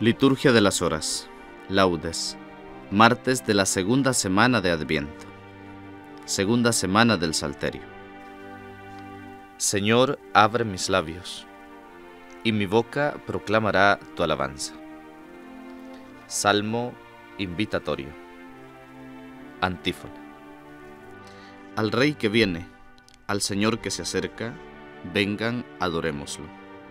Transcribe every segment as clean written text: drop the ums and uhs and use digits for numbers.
Liturgia de las Horas. Laudes. Martes de la segunda semana de Adviento. Segunda semana del Salterio. Señor, abre mis labios, y mi boca proclamará tu alabanza. Salmo invitatorio. Antífona. Al Rey que viene, al Señor que se acerca, vengan, adorémoslo.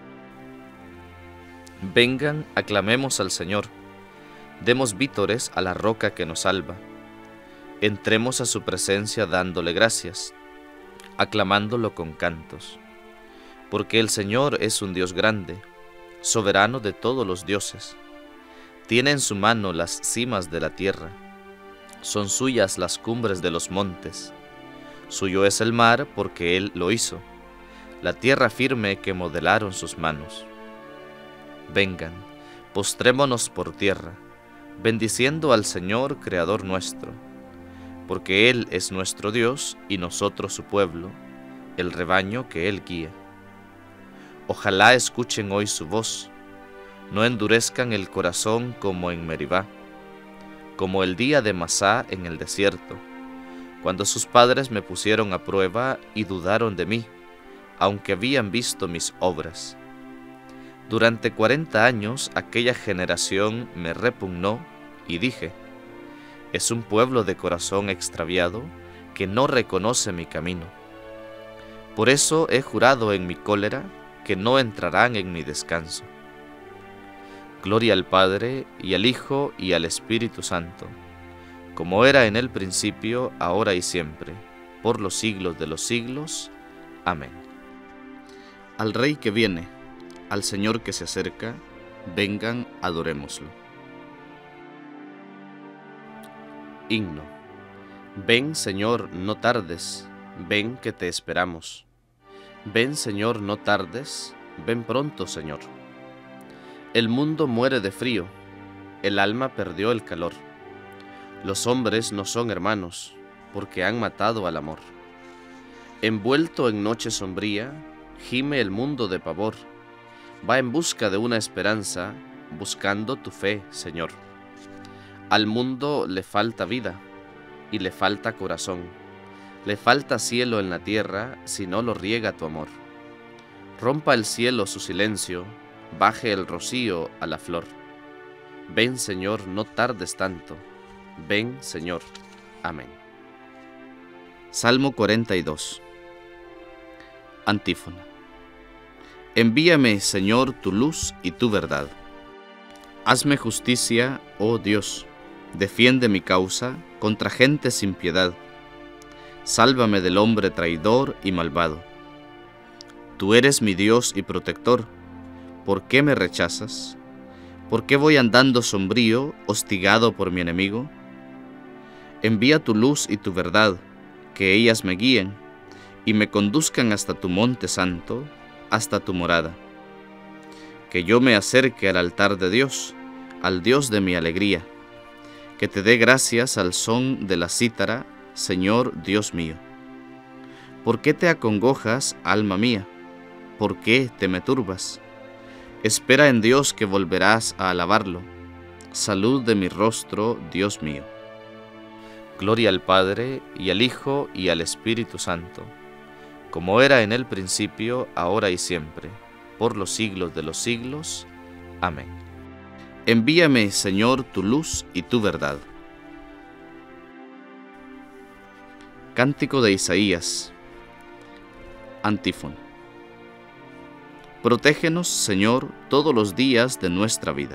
Vengan, aclamemos al Señor, demos vítores a la roca que nos salva. Entremos a su presencia dándole gracias, aclamándolo con cantos. Porque el Señor es un Dios grande, soberano de todos los dioses. Tiene en su mano las cimas de la tierra, son suyas las cumbres de los montes. Suyo es el mar porque Él lo hizo, la tierra firme que modelaron sus manos. Vengan, postrémonos por tierra, bendiciendo al Señor, Creador nuestro, porque Él es nuestro Dios y nosotros su pueblo, el rebaño que Él guía. Ojalá escuchen hoy su voz, no endurezcan el corazón como en Meribá, como el día de Masá en el desierto, cuando sus padres me pusieron a prueba y dudaron de mí, aunque habían visto mis obras. Durante 40 años aquella generación me repugnó y dije, es un pueblo de corazón extraviado que no reconoce mi camino. Por eso he jurado en mi cólera que no entrarán en mi descanso. Gloria al Padre, y al Hijo, y al Espíritu Santo, como era en el principio, ahora y siempre, por los siglos de los siglos. Amén. Al Rey que viene, al Señor que se acerca, vengan, adorémoslo. Himno. Ven, Señor, no tardes, ven que te esperamos. Ven, Señor, no tardes, ven pronto, Señor. El mundo muere de frío, el alma perdió el calor. Los hombres no son hermanos, porque han matado al amor. Envuelto en noche sombría, gime el mundo de pavor. Va en busca de una esperanza, buscando tu fe, Señor. Al mundo le falta vida, y le falta corazón. Le falta cielo en la tierra, si no lo riega tu amor. Rompa el cielo su silencio, baje el rocío a la flor. Ven, Señor, no tardes tanto. Ven, Señor. Amén. Salmo 42. Antífona. Envíame, Señor, tu luz y tu verdad. Hazme justicia, oh Dios, defiende mi causa contra gente sin piedad. Sálvame del hombre traidor y malvado. Tú eres mi Dios y protector. ¿Por qué me rechazas? ¿Por qué voy andando sombrío, hostigado por mi enemigo? Envía tu luz y tu verdad, que ellas me guíen y me conduzcan hasta tu monte santo, hasta tu morada. Que yo me acerque al altar de Dios, al Dios de mi alegría. Que te dé gracias al son de la cítara, Señor Dios mío. ¿Por qué te acongojas, alma mía? ¿Por qué te me turbas? Espera en Dios que volverás a alabarlo. Salud de mi rostro, Dios mío. Gloria al Padre, y al Hijo, y al Espíritu Santo, como era en el principio, ahora y siempre, por los siglos de los siglos. Amén. Envíame, Señor, tu luz y tu verdad. Cántico de Isaías. Antífona. Protégenos, Señor, todos los días de nuestra vida.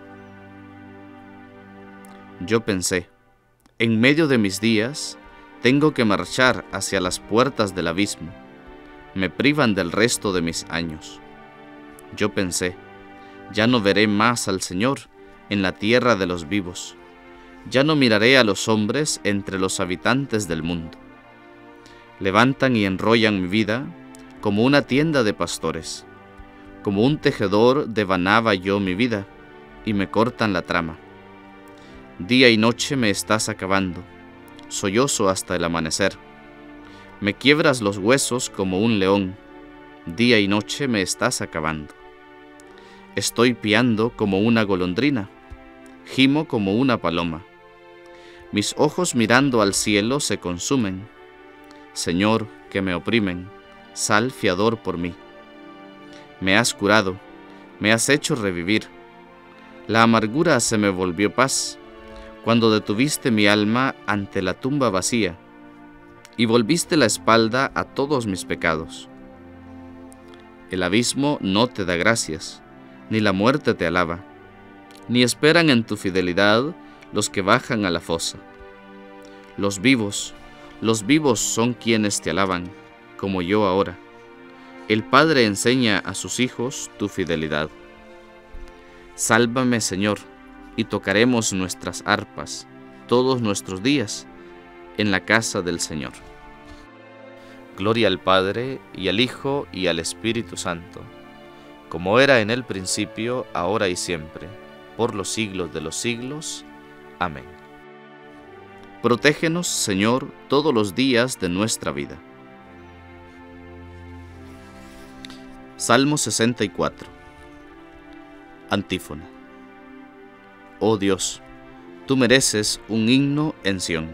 Yo pensé, en medio de mis días, tengo que marchar hacia las puertas del abismo. Me privan del resto de mis años. Yo pensé, ya no veré más al Señor en la tierra de los vivos. Ya no miraré a los hombres entre los habitantes del mundo. Levantan y enrollan mi vida como una tienda de pastores. Como un tejedor devanaba yo mi vida, y me cortan la trama. Día y noche me estás acabando, sollozo hasta el amanecer. Me quiebras los huesos como un león, día y noche me estás acabando. Estoy piando como una golondrina, gimo como una paloma. Mis ojos mirando al cielo se consumen. Señor, que me oprimen, sal fiador por mí. Me has curado, me has hecho revivir. La amargura se me volvió paz, cuando detuviste mi alma ante la tumba vacía, y volviste la espalda a todos mis pecados. El abismo no te da gracias, ni la muerte te alaba, ni esperan en tu fidelidad los que bajan a la fosa. Los vivos son quienes te alaban, como yo ahora. El Padre enseña a sus hijos tu fidelidad. Sálvame, Señor, y tocaremos nuestras arpas todos nuestros días en la casa del Señor. Gloria al Padre, y al Hijo, y al Espíritu Santo, como era en el principio, ahora y siempre, por los siglos de los siglos. Amén. Protégenos, Señor, todos los días de nuestra vida. Salmo 64. Antífona. Oh Dios, tú mereces un himno en Sión,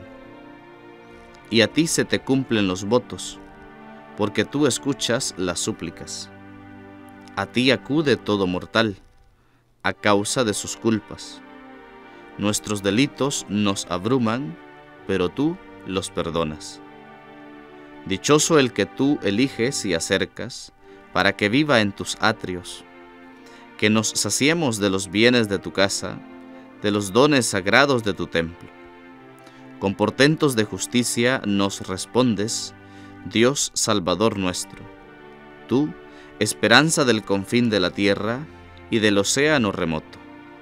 y a ti se te cumplen los votos, porque tú escuchas las súplicas. A ti acude todo mortal, a causa de sus culpas. Nuestros delitos nos abruman, pero tú los perdonas. Dichoso el que tú eliges y acercas, para que viva en tus atrios. Que nos saciemos de los bienes de tu casa, de los dones sagrados de tu templo. Con portentos de justicia nos respondes, Dios Salvador nuestro. Tú, esperanza del confín de la tierra y del océano remoto.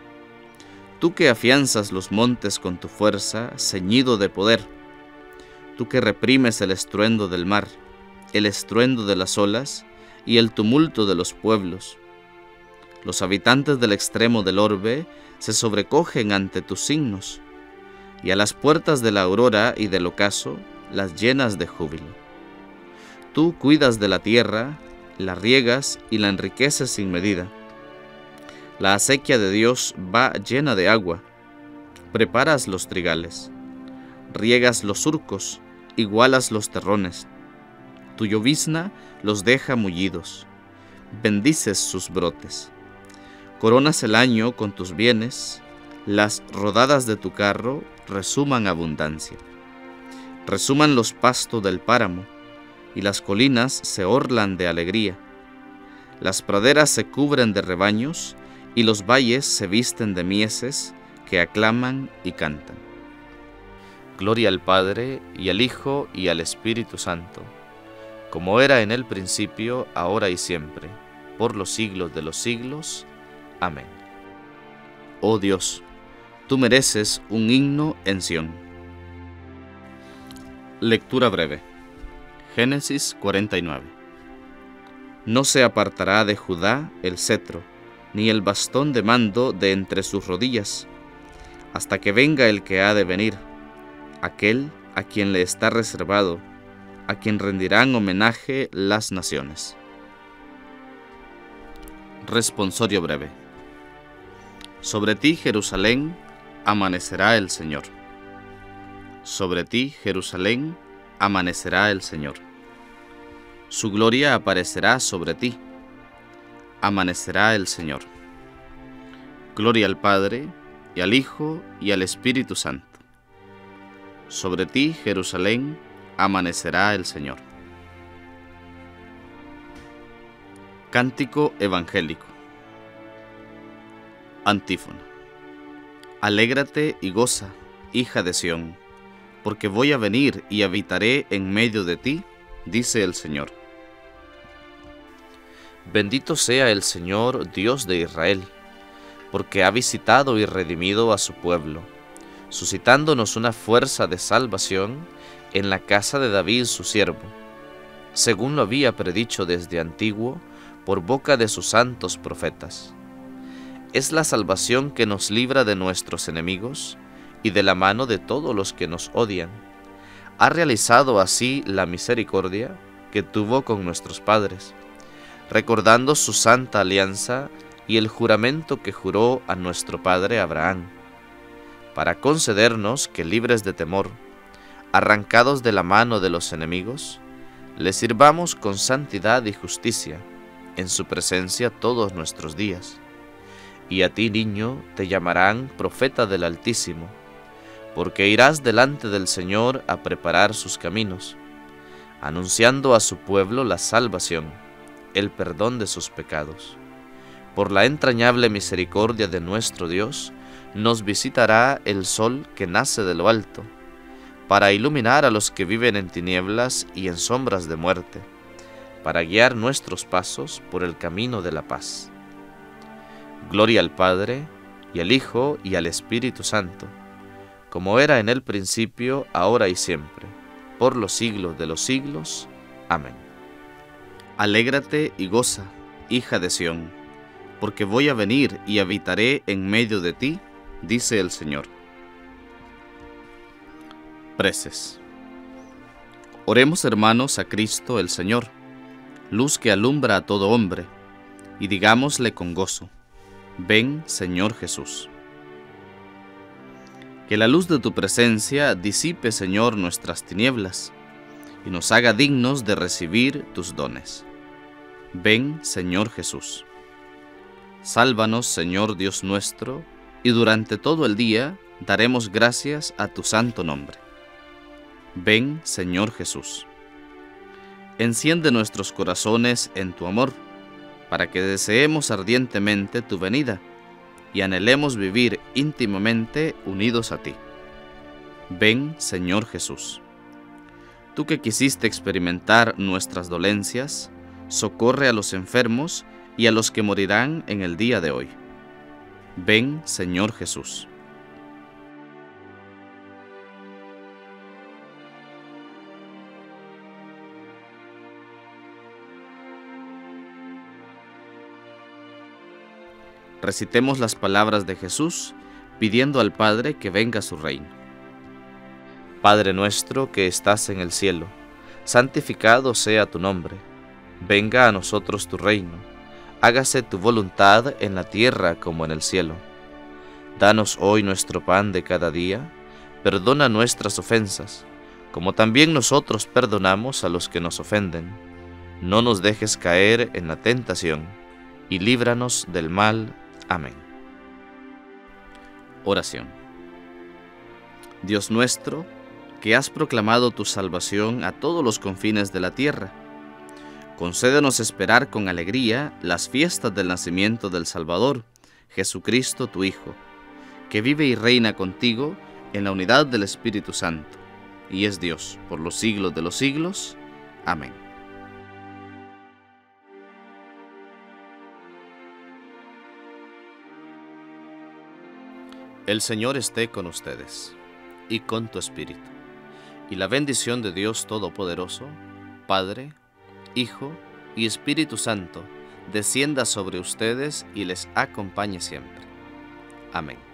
Tú que afianzas los montes con tu fuerza, ceñido de poder. Tú que reprimes el estruendo del mar, el estruendo de las olas y el tumulto de los pueblos. Los habitantes del extremo del orbe se sobrecogen ante tus signos, y a las puertas de la aurora y del ocaso las llenas de júbilo. Tú cuidas de la tierra, la riegas y la enriqueces sin medida. La acequia de Dios va llena de agua. Preparas los trigales, riegas los surcos, igualas los terrones. Tu llovizna los deja mullidos, bendices sus brotes. Coronas el año con tus bienes, las rodadas de tu carro resuman abundancia. Resuman los pastos del páramo, y las colinas se orlan de alegría. Las praderas se cubren de rebaños, y los valles se visten de mieses que aclaman y cantan. Gloria al Padre, y al Hijo, y al Espíritu Santo, como era en el principio, ahora y siempre, por los siglos de los siglos. Amén. Oh Dios, tú mereces un himno en Sión. Lectura breve. Génesis 49. No se apartará de Judá el cetro, ni el bastón de mando de entre sus rodillas, hasta que venga el que ha de venir, aquel a quien le está reservado, a quien rendirán homenaje las naciones. Responsorio breve. Sobre ti, Jerusalén, amanecerá el Señor. Sobre ti, Jerusalén, amanecerá el Señor. Su gloria aparecerá sobre ti. Amanecerá el Señor. Gloria al Padre, y al Hijo, y al Espíritu Santo. Sobre ti, Jerusalén, amanecerá el Señor. Cántico evangélico. Antífona. Alégrate y goza, hija de Sión, porque voy a venir y habitaré en medio de ti, dice el Señor. Bendito sea el Señor, Dios de Israel, porque ha visitado y redimido a su pueblo, suscitándonos una fuerza de salvación en la casa de David su siervo, según lo había predicho desde antiguo por boca de sus santos profetas. Es la salvación que nos libra de nuestros enemigos y de la mano de todos los que nos odian. Ha realizado así la misericordia que tuvo con nuestros padres, recordando su santa alianza y el juramento que juró a nuestro padre Abraham, para concedernos que, libres de temor, arrancados de la mano de los enemigos, le sirvamos con santidad y justicia en su presencia todos nuestros días. Y a ti, niño, te llamarán profeta del Altísimo, porque irás delante del Señor a preparar sus caminos, anunciando a su pueblo la salvación, el perdón de sus pecados. Por la entrañable misericordia de nuestro Dios, nos visitará el sol que nace de lo alto, para iluminar a los que viven en tinieblas y en sombras de muerte, para guiar nuestros pasos por el camino de la paz. Gloria al Padre, y al Hijo, y al Espíritu Santo, como era en el principio, ahora y siempre, por los siglos de los siglos. Amén. Alégrate y goza, hija de Sión, porque voy a venir y habitaré en medio de ti, dice el Señor. Preces. Oremos, hermanos, a Cristo el Señor, luz que alumbra a todo hombre, y digámosle con gozo: ven, Señor Jesús. Que la luz de tu presencia disipe, Señor, nuestras tinieblas, y nos haga dignos de recibir tus dones. Ven, Señor Jesús. Sálvanos, Señor Dios nuestro, y durante todo el día daremos gracias a tu santo nombre. Ven, Señor Jesús. Enciende nuestros corazones en tu amor, para que deseemos ardientemente tu venida y anhelemos vivir íntimamente unidos a ti. Ven, Señor Jesús. Tú que quisiste experimentar nuestras dolencias, socorre a los enfermos y a los que morirán en el día de hoy. Ven, Señor Jesús. Recitemos las palabras de Jesús, pidiendo al Padre que venga a su reino. Padre nuestro que estás en el cielo, santificado sea tu nombre. Venga a nosotros tu reino. Hágase tu voluntad en la tierra como en el cielo. Danos hoy nuestro pan de cada día. Perdona nuestras ofensas, como también nosotros perdonamos a los que nos ofenden. No nos dejes caer en la tentación, y líbranos del mal. Amén. Oración. Dios nuestro, que has proclamado tu salvación a todos los confines de la tierra, concédenos esperar con alegría las fiestas del nacimiento del Salvador, Jesucristo tu Hijo, que vive y reina contigo en la unidad del Espíritu Santo, y es Dios por los siglos de los siglos. Amén. El Señor esté con ustedes, y con tu espíritu, y la bendición de Dios Todopoderoso, Padre, Hijo y Espíritu Santo, descienda sobre ustedes y les acompañe siempre. Amén.